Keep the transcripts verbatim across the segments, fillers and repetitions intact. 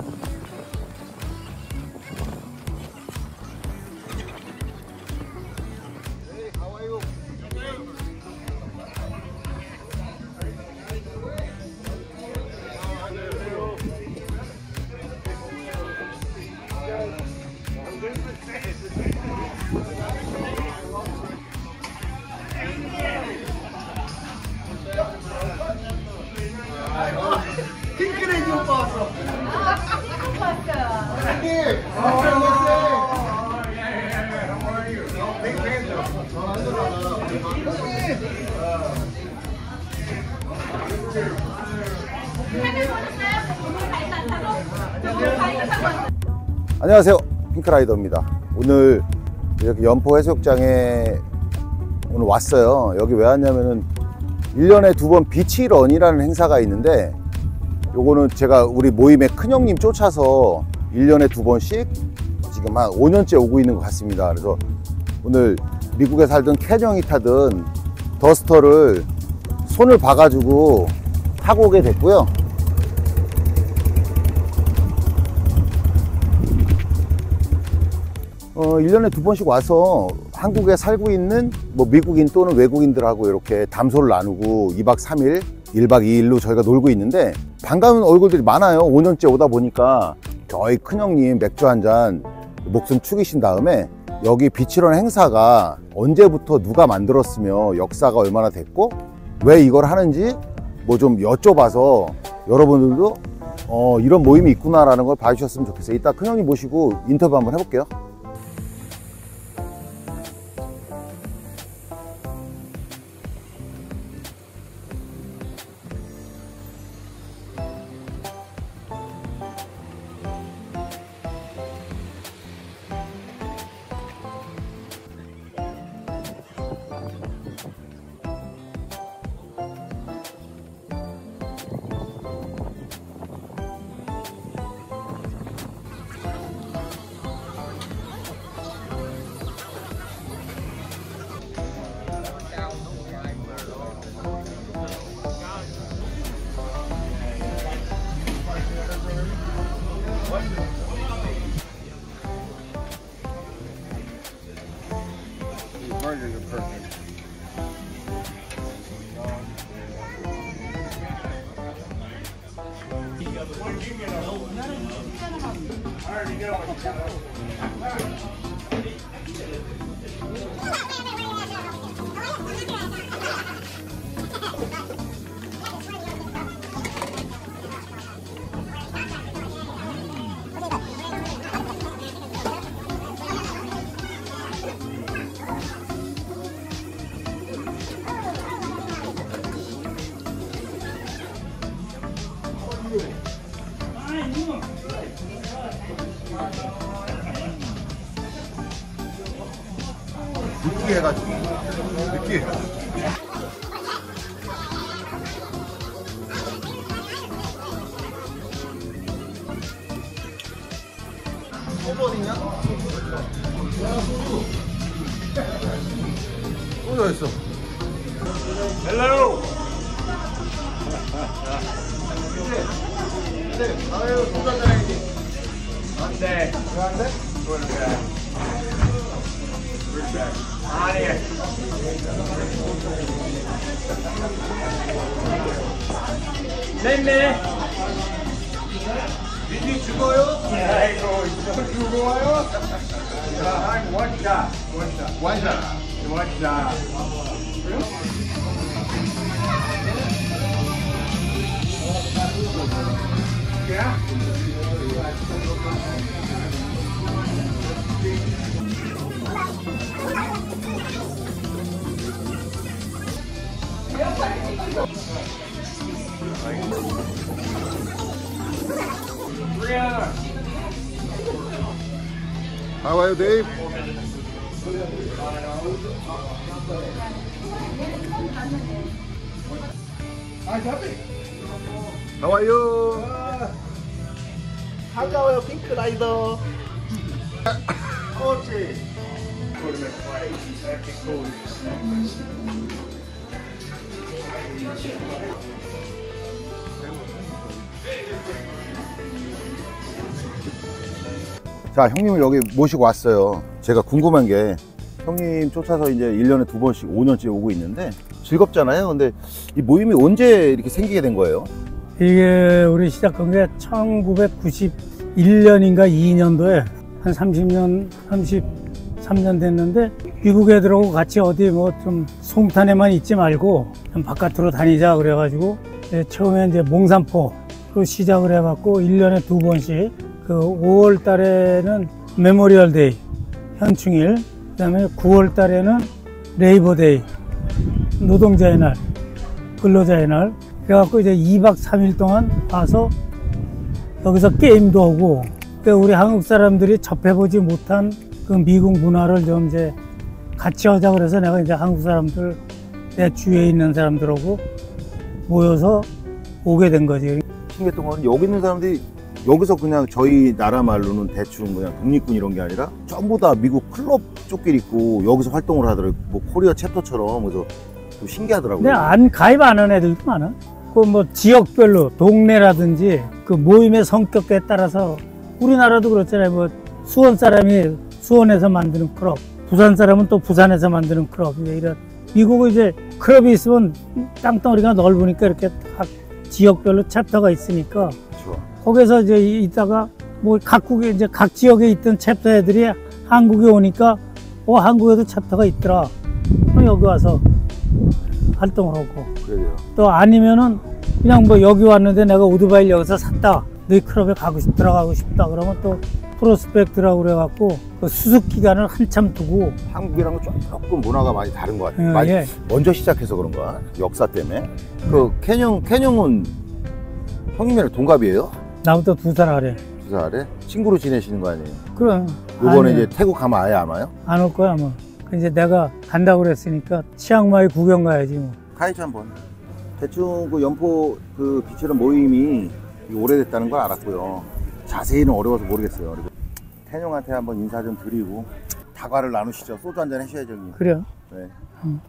핑크레디 오빠 왔어. 안녕하세요, 핑크라이더입니다. 오늘 이렇게 연포 해수욕장에 오늘 왔어요. 여기 왜 왔냐면은 일 년에 두 번 비치런이라는 행사가 있는데, 요거는 제가 우리 모임의 큰형님 쫓아서 일 년에 두 번씩 지금 한 오 년째 오고 있는 것 같습니다. 그래서 오늘 미국에 살던 켄형이 타던 더스터를 손을 봐가지고 타고 오게 됐고요. 어, 일 년에 두 번씩 와서 한국에 살고 있는 뭐 미국인 또는 외국인들하고 이렇게 담소를 나누고 이 박 삼 일, 일 박 이 일로 저희가 놀고 있는데, 반가운 얼굴들이 많아요. 오 년째 오다 보니까 저희 큰형님 맥주 한 잔 목숨 축이신 다음에 여기 비치런 행사가 언제부터 누가 만들었으며 역사가 얼마나 됐고 왜 이걸 하는지 뭐 좀 여쭤봐서 여러분들도 어, 이런 모임이 있구나라는 걸 봐주셨으면 좋겠어요. 이따 큰형님 모시고 인터뷰 한번 해볼게요. Burgers are perfect. 느끼해가지고 느끼해. 소주 어딨냐? 소주 어딨어? Hello. 근데 아유 소주 한잔 해야지. 안 돼. 왜 안 돼? 아니. 네. 민지 죽어요? 아이고, 이거 주고 와요? 자, 한 원샷. 원샷. 완샷. 원샷. 야? How are you, Dave? How are you? 반가워요, 핑크라이더. 그렇지. 자, 형님을 여기 모시고 왔어요. 제가 궁금한 게 형님 쫓아서 이제 일 년에 두 번씩 오 년째 오고 있는데 즐겁잖아요. 근데 이 모임이 언제 이렇게 생기게 된 거예요? 이게 우리 시작한 게 천구백구십일 년인가 이 년도에 한 삼십 년, 삼십삼 년 됐는데 미국 애들하고 같이 어디 뭐 좀 송탄에만 있지 말고 좀 바깥으로 다니자 그래가지고 처음에 이제 몽산포로 시작을 해갖고 일 년에 두 번씩 그 오월 달에는 메모리얼 데이 현충일, 그 다음에 구월 달에는 레이버 데이 노동자의 날, 근로자의 날 그래갖고 이제 이 박 삼 일 동안 와서 여기서 게임도 하고 그러니까 우리 한국 사람들이 접해보지 못한 그 미국 문화를 좀 이제 같이 하자 그래서 내가 이제 한국 사람들 내 주위에 있는 사람들하고 모여서 오게 된 거지. 신기했던 건 여기 있는 사람들이 여기서 그냥 저희 나라 말로는 대충 그냥 독립군 이런 게 아니라 전부 다 미국 클럽 쪽끼리 있고 여기서 활동을 하더라고요. 뭐 코리아 챕터처럼. 그래서 좀 신기하더라고요. 근데 안 가입 안 하는 애들도 많아. 그 뭐 지역별로 동네라든지 그 모임의 성격에 따라서 우리나라도 그렇잖아요. 뭐 수원 사람이 수원에서 만드는 클럽, 부산 사람은 또 부산에서 만드는 클럽. 이제 이런 미국은 이제 클럽이 있으면 땅덩어리가 넓으니까 이렇게 각 지역별로 챕터가 있으니까 그렇죠. 거기서 이제 있다가 뭐 각국에 이제 각 지역에 있던 챕터 애들이 한국에 오니까 어 한국에도 챕터가 있더라. 그럼 여기 와서 활동을 하고. 그래요. 또 아니면은 그냥 뭐 여기 왔는데 내가 오토바이를 여기서 샀다. 너희 클럽에 가고 싶, 들어가고 싶다. 그러면 또 프로스펙트라고 그래갖고 그 수습 기간을 한참 두고. 한국이랑은 조금 문화가 많이 다른 것 같아요. 예, 많이 예. 먼저 시작해서 그런가? 역사 때문에. 그 캔형, 캔형은 형님이랑 동갑이에요? 나부터 두 살 아래. 두 살 아래? 친구로 지내시는 거 아니에요? 그럼. 이번에 아니, 이제 태국 가면 아예 안 와요? 안 올 거야 뭐. 이제 내가 간다고 그랬으니까 치앙마이 구경 가야지 뭐. 가야지 한번. 대충 그 연포 그 비치런 모임이 오래됐다는 걸 알았고요. 자세히는 어려워서 모르겠어요. 그리고 태용한테 한번 인사 좀 드리고 다과를 나누시죠. 소주 한잔 하셔야죠, 형님. 그래요. 네. 응.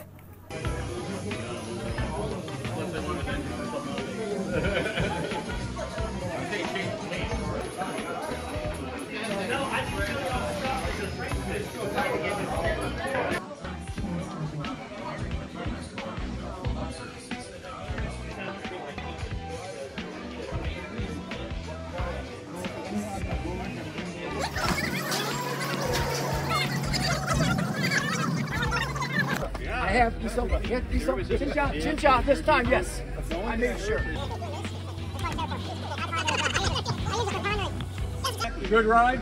I have Iso. Yes, Iso. Chincha, Chincha. This time, yes. I made sure. Good ride.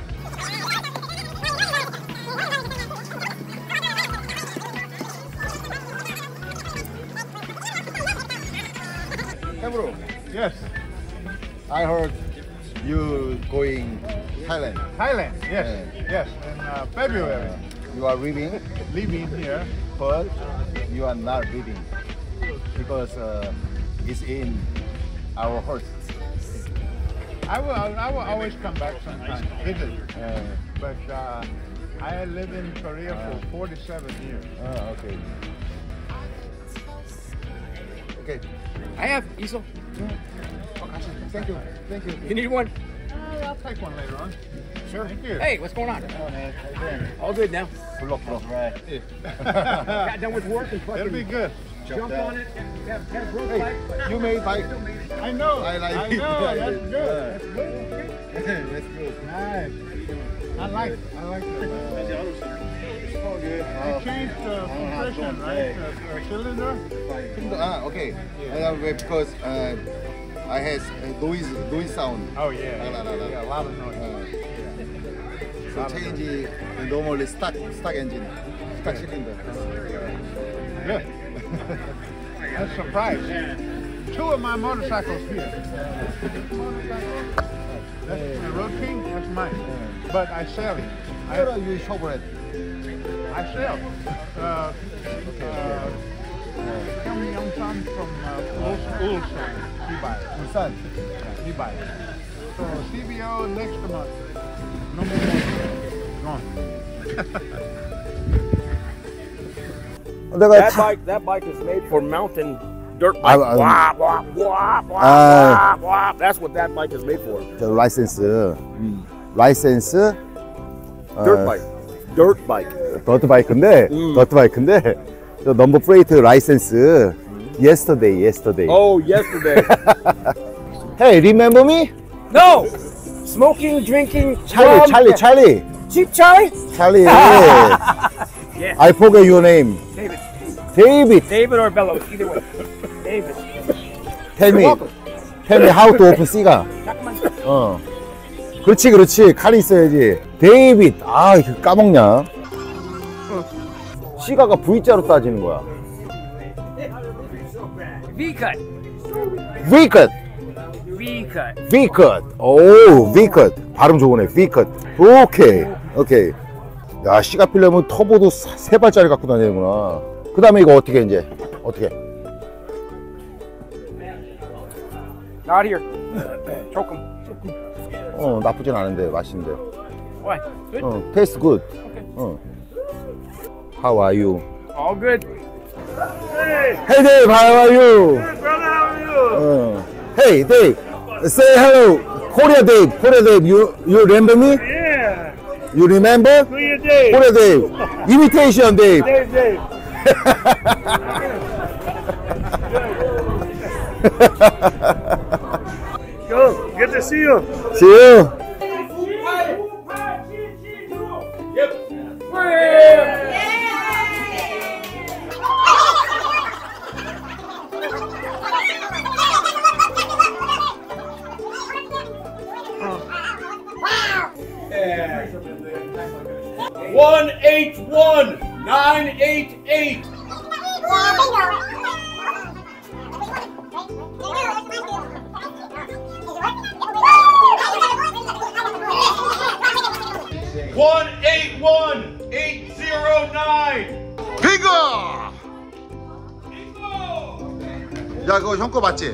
Hebrew. Yes. I heard you going Thailand. Thailand, yes, Yeah. yes, in uh, February. You are reading, Leaving here. but you are not reading because uh, it's in our heart. I will, I will always come back sometime, visit. Uh, But uh, I lived in Korea for forty-seven years. uh, okay. Okay. I have Iso. Thank you. Thank you. You need one? Uh, I'll take one later on. Sure. Thank you. Hey, what's going on? Oh, man. How you doing? All good now. Pull up, pull up. Right. Got done with work and It'll be fucking good. jumped on it. Got, got a broke Hey, bike. you made bike. I know. I like I it. know. Yeah, That's yeah. good. Yeah. That's good. That's good. Nice. I like. I like that. Oh, good. I changed the compression, right? The, the cylinder. Ah, okay. Uh, because uh, I had uh, noise, noise sound. Oh yeah. No, no, no, no. Yeah, a lot of noise. Uh, so change the normally stock stock engine, stock cylinder. Good. That's a surprise. Two of my motorcycles here. That's the Road King. That's mine. But I sell it. Where I, are you Chevrolet? I sell. Uh, uh, Kim Young-san from uh, Ul- Ulsan. He buys. Busan. Yeah, he buys. So C B O next month. No more. Gone. 내가 That 타, bike, that bike is made for mountain dirt I- bike. I- Wah, wah, wah, wah, Ah. wah, wah. That's what that bike is made for. 저 라이센스 라이센스 Dirt bike. Dirt bike. 더트 바이크인데 더트 바이크인데 넘버 플레이트 라이센스 yesterday yesterday. Oh, yesterday. Hey, remember me? No! Smoking, drinking, Charlie, rum. Charlie, Charlie, Cheap Charlie? Charlie. Yeah. I forget your name. David. David. David or Bellows, either way. David. Tell me, tell me how to open C가. 어. 그렇지, 그렇지. 칼이 있어야지. 데이빗. 아, 이거 까먹냐? C가가 V자로 따지는 거야. V-cut. Vcut, V-cut. Vcut. 오, Vcut. 발음 좋으네. Vcut. 오케이, 오케이. 야, C가 필려면 터보도 세 발짜리 갖고 다니는구나. 그 다음에 이거 어떻게 이제 어떻게? Not here. Choke him. 어, 나쁘진 않은데 맛있는데. Why? Good? 어, taste good. Okay. 어. How are you? All good. Hey Dave, how are you? Brother, how are you? 어. Hey Dave, say hello. Korea Dave, Korea Dave. You you remember me? Yeah. You remember? Who you Dave? Korea Dave. Imitation Dave. Dave, Dave. Go. Good to see you. See you. one eight one nine eight eight. one eight one eight zero nine. 빙거! 야, 그거 형 거 맞지?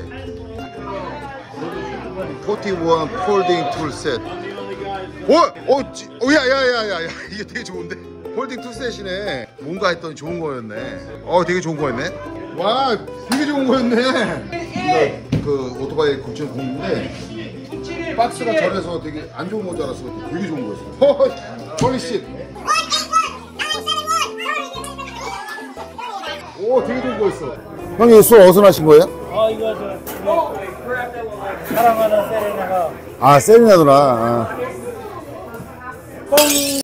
사십일 폴딩 툴 셋. 오! 어, 지- 어, 야, 야, 야, 야, 야, 이게 되게 좋은데? 폴딩 툴 셋이네. 뭔가 했더니 좋은 거였네. 어, 되게 좋은 거였네. 와, 되게 좋은 거였네. 이거 그 오토바이 고치는 공인데 박스가 저래서 되게 안 좋은 건 줄 알았어. 되게 좋은 거였어. 허, 홀리씨. 오, 되게 좋은 거였어. 형이 술 어디서 나신 거예요? 아 이거 저 사랑하는 세레나가 아, 세리나구나. 아.